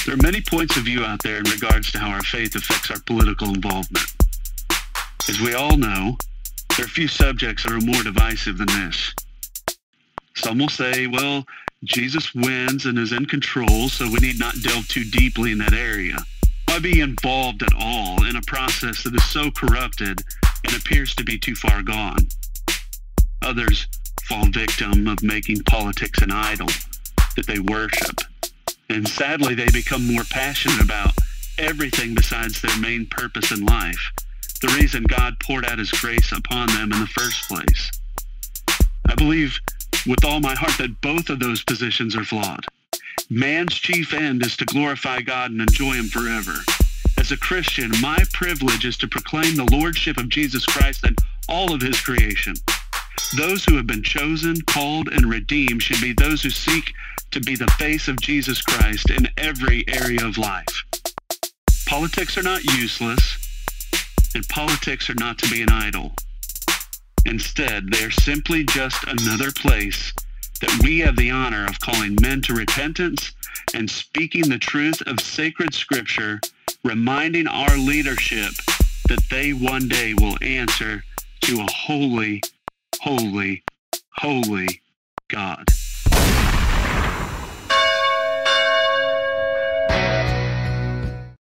There are many points of view out there in regards to how our faith affects our political involvement. As we all know, there are few subjects that are more divisive than this. Some will say, well, Jesus wins and is in control, so we need not delve too deeply in that area. Why be involved at all in a process that is so corrupted and appears to be too far gone? Others fall victim of making politics an idol that they worship. And sadly, they become more passionate about everything besides their main purpose in life, the reason God poured out his grace upon them in the first place. I believe with all my heart that both of those positions are flawed. Man's chief end is to glorify God and enjoy him forever. As a Christian, my privilege is to proclaim the lordship of Jesus Christ and all of his creation. Those who have been chosen, called, and redeemed should be those who seek to be the face of Jesus Christ in every area of life. Politics are not useless, and politics are not to be an idol. Instead, they are simply just another place that we have the honor of calling men to repentance and speaking the truth of sacred scripture, reminding our leadership that they one day will answer to a holy, holy, holy God.